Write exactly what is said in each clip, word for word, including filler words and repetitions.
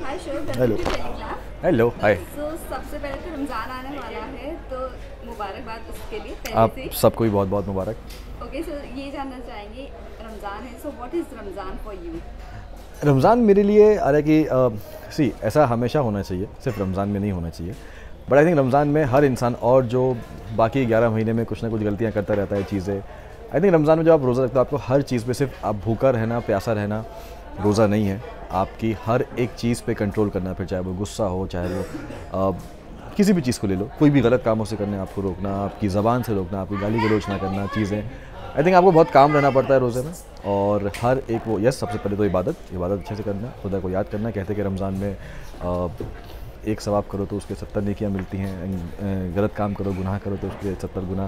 हाय शोर, hello. Welcome to Telegraph. Hello hi. So सबसे पहले तो रमज़ान आने वाला है, तो मुबारकबाद उसके लिए पहले आप से ही। सबको भी बहुत बहुत मुबारक। ओके, सो ये जानना चाहेंगे, रमज़ान है, so what is Ramzan for you? Ramzan मेरे लिए हालांकि सी ऐसा हमेशा होना चाहिए, सिर्फ रमज़ान में नहीं होना चाहिए। बट आई थिंक रमज़ान में हर इंसान और जो बाकी ग्यारह महीने में कुछ ना कुछ गलतियाँ करता रहता है चीज़ें, आई थिंक रमज़ान में जब आप रोज़ा रखते हो आपको हर चीज़ पे सिर्फ आप भूखा रहना, प्यासा रहना रोज़ा नहीं है। आपकी हर एक चीज़ पे कंट्रोल करना, फिर चाहे वो गुस्सा हो, चाहे वो आ, किसी भी चीज़ को ले लो, कोई भी गलत कामों से करने आपको रोकना, आपकी ज़बान से रोकना, आपकी गाली गलौज ना करना, चीज़ें आई थिंक आपको बहुत काम रहना पड़ता है रोज़े में। और हर एक वो यस सबसे पहले तो इबादत इबादत अच्छे से करना, खुदा को याद करना। कहते हैं कि रमज़ान में आ, एक सवाब करो तो उसके सत्तर नेकियां मिलती हैं, गलत काम करो, गुनाह करो तो उसके सत्तर गुना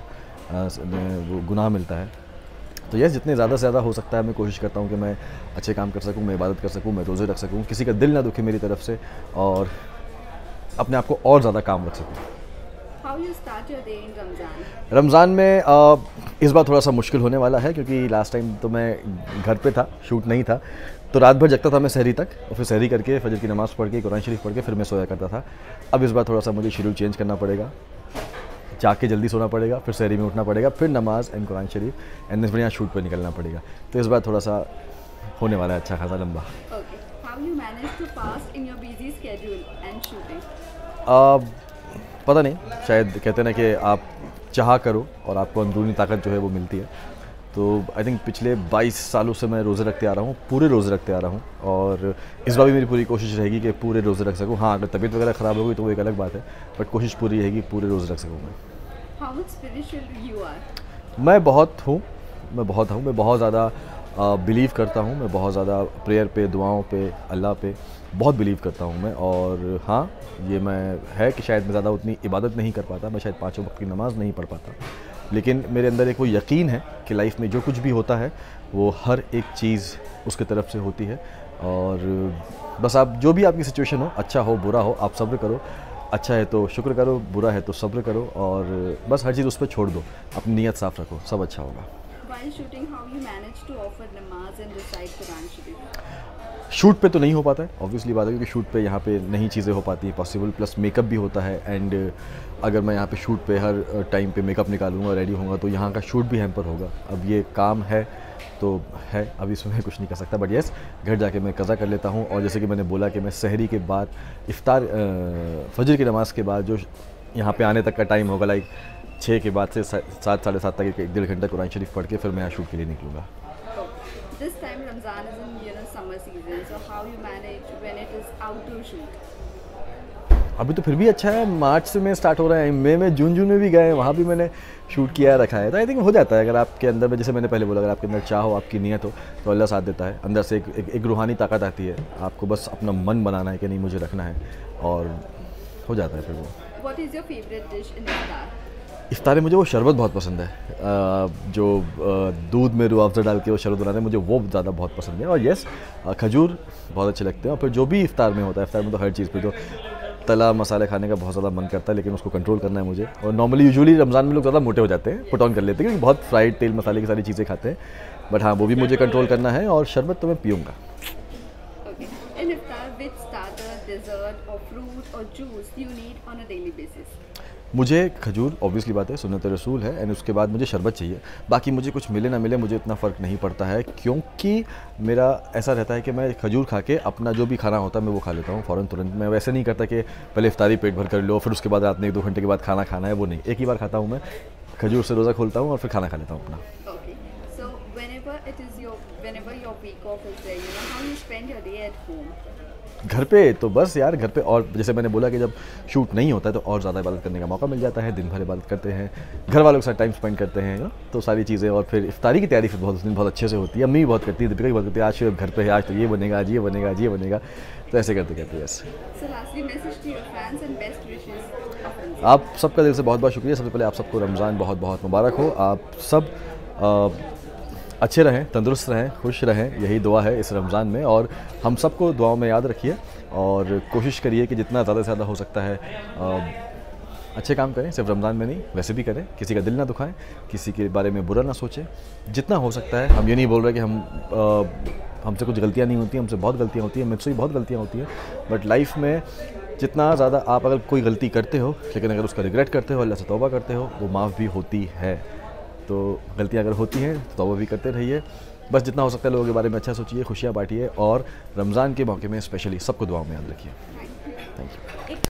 वो गुनाह मिलता है। तो यस जितने ज़्यादा से ज़्यादा हो सकता है मैं कोशिश करता हूँ कि मैं अच्छे काम कर सकूँ, मैं इबादत कर सकूँ, मैं रोज़े रख सकूँ, किसी का दिल ना दुखे मेरी तरफ से, और अपने आप को और ज़्यादा काम रख सकूँ। How you start your day in Ramzan? Ramzan में आ, इस बार थोड़ा सा मुश्किल होने वाला है क्योंकि लास्ट टाइम तो मैं घर पे था, शूट नहीं था, तो रात भर जगता था मैं सहरी तक, और फिर सहरी करके फजर की नमाज़ पढ़ के कुरान शरीफ पढ़ के फिर मैं सोया करता था। अब इस बार थोड़ा सा मुझे शेड्यूल चेंज करना पड़ेगा, जाग के जल्दी सोना पड़ेगा, फिर सहरी में उठना पड़ेगा, फिर नमाज एंड कुरान शरीफ एंड फिर यहाँ शूट पर निकलना पड़ेगा। तो इस बार थोड़ा सा होने वाला है अच्छा खासा लंबा। Okay, how you manage to fast in your busy schedule and shooting? आ, पता नहीं, शायद कहते हैं ना कि आप चाह करो और आपको अंदरूनी ताकत जो है वो मिलती है। तो आई थिंक पिछले बाईस सालों से मैं रोज़े रखते आ रहा हूँ, पूरे रोज़े रखते आ रहा हूँ, और इस बार भी मेरी पूरी कोशिश रहेगी कि पूरे रोज़े रख सकूँ। हाँ, अगर तबीयत वगैरह ख़राब होगी तो वो एक अलग बात है, बट कोशिश पूरी रहेगी पूरे रोज़े रख सकूँ मैं। How much spiritual you are? मैं बहुत हूँ मैं बहुत हूँ मैं बहुत ज़्यादा बिलीव करता हूँ, मैं बहुत ज़्यादा प्रेयर पे, दुआओं पे, अल्लाह पे बहुत बिलीव करता हूँ मैं। और हाँ, ये मैं है कि शायद मैं ज़्यादा उतनी इबादत नहीं कर पाता, मैं शायद पाँचों वक्त की नमाज़ नहीं पढ़ पाता, लेकिन मेरे अंदर एक वो यकीन है कि लाइफ में जो कुछ भी होता है वो हर एक चीज़ उसके तरफ से होती है। और बस आप जो भी आपकी सिचुएशन हो, अच्छा हो बुरा हो, आप सब्र करो। अच्छा है तो शुक्र करो, बुरा है तो सब्र करो, और बस हर चीज़ उस पर छोड़ दो, अपनी नीयत साफ़ रखो, सब अच्छा होगा। While shooting, how you manage to offer namaz and recite Quran Sharif? Shoot पे तो नहीं हो पाता है, ऑब्वियसली बात है, क्योंकि शूट पे यहाँ पे नहीं चीज़ें हो पाती हैं पॉसिबल, प्लस मेकअप भी होता है। एंड अगर मैं यहाँ पे शूट पे हर टाइम पे मेकअप निकालूंगा, रेडी होऊंगा, तो यहाँ का शूट भी हैम्पर होगा। अब ये काम है तो है, अभी इसमें मैं कुछ नहीं कर सकता, बट येस घर जाके मैं कज़ा कर लेता हूँ। और जैसे कि मैंने बोला कि मैं सहरी के बाद, इफ्तार फजर की नमाज़ के बाद जो यहाँ पे आने तक का टाइम होगा, लाइक छः के बाद से सात साढ़े सात तक एक डेढ़ घंटा कुरान शरीफ पढ़ के फिर मैं यहाँ शूट के लिए निकलूँगा। This time Ramzan is in you know summer season, so how you manage when it is outdoor shoot? अभी तो फिर भी अच्छा है, मार्च से में स्टार्ट हो रहा है, मई में, जून जून में भी गए, वहाँ भी मैंने शूट किया रखा है। तो आई थिंक हो जाता है, अगर आपके अंदर में, जैसे मैंने पहले बोला, अगर आपके अंदर चाह हो, आपकी नीयत हो, तो अल्लाह साथ देता है। अंदर से एक, एक, एक रूहानी ताकत आती है, आपको बस अपना मन बनाना है कि नहीं मुझे रखना है, और हो जाता है फिर वो। What is your favorite dish in iftar? इफ्तार में मुझे वो शरबत बहुत पसंद है, जो दूध में रूह अफ़ज़ा डाल के वो शरबत बनाते हैं, मुझे वो ज़्यादा बहुत पसंद है। और येस खजूर बहुत अच्छे लगते हैं। और फिर जो भी इफ्तार में होता है, इफ्तार में तो हर चीज़ पे, जो तला मसाले खाने का बहुत ज़्यादा मन करता है, लेकिन उसको कंट्रोल करना है मुझे। और नॉर्मली यूजुअली रमज़ान में लोग ज़्यादा मोटे हो जाते हैं, पुट ऑन कर लेते हैं, क्योंकि बहुत फ्राइड तेल मसाले की सारी चीज़ें खाते हैं। बट हाँ, वो भी मुझे कंट्रोल करना है, और शरबत तो मैं पीऊँगा। Okay. In iftar, which starter, dessert, or fruit or juice you need on a daily basis? मुझे खजूर ऑब्वियसली बात है, सुन्नत रसूल है, एंड उसके बाद मुझे शरबत चाहिए। बाकी मुझे कुछ मिले ना मिले मुझे इतना फ़र्क नहीं पड़ता है, क्योंकि मेरा ऐसा रहता है कि मैं खजूर खा के अपना जो भी खाना होता है मैं वो खा लेता हूँ फ़ौरन तुरंत। मैं वैसे नहीं करता कि पहले इफ्तारी पेट भर कर लो, फिर उसके बाद रात में एक दो घंटे के बाद खाना खाना है, वो नहीं, एक ही बार खाता हूँ मैं, खजूर से रोज़ा खोलता हूँ और फिर खाना खा लेता हूँ अपना। Okay. So whenever it is your whenever your week off is there, you know how you spend your day at home? घर पे तो बस यार, घर पे, और जैसे मैंने बोला कि जब शूट नहीं होता है तो और ज़्यादा इबादत करने का मौका मिल जाता है, दिन भर इबादत करते हैं, घर वालों के साथ टाइम स्पेंड करते हैं, ना, तो सारी चीज़ें। और फिर इफ्तारी की तैयारी फिर बहुत उस दिन बहुत अच्छे से होती है, अम्मी भी बहुत करती है, दीपिका भी बहुत करती है, आज फिर घर पे है, आज तो ये बनेगा, आज ये बनेगा, आज ये बनेगा, तो ऐसे करते करते yes. So lastly, message to your fans and best wishes of Ramzan. आप सबका दिल से बहुत बहुत शुक्रिया। सबसे पहले आप सबको रमज़ान बहुत बहुत मुबारक हो। आप सब आ, अच्छे रहें, तंदुरुस्त रहें, खुश रहें, यही दुआ है इस रमज़ान में। और हम सबको दुआओं में याद रखिए, और कोशिश करिए कि जितना ज़्यादा से ज़्यादा हो सकता है आ, अच्छे काम करें, सिर्फ रमज़ान में नहीं, वैसे भी करें, किसी का दिल ना दुखाएं, किसी के बारे में बुरा ना सोचें, जितना हो सकता है। हम ये नहीं बोल रहे कि हम आ, हमसे कुछ गलतियाँ नहीं होती, हमसे बहुत गलतियाँ होती हैं, मुझसे भी बहुत गलतियाँ होती हैं, बट लाइफ में जितना ज़्यादा आप अगर कोई गलती करते हो लेकिन अगर उसका रिग्रेट करते हो, अल्लाह से तौबा करते हो, वो माफ़ भी होती है। तो गलतियाँ अगर होती हैं तो तौबा भी करते रहिए। बस जितना हो सकता है लोगों के बारे में अच्छा सोचिए, खुशियाँ बांटिए और रमज़ान के मौके में स्पेशली सबको दुआओं में याद रखिए। Thank you.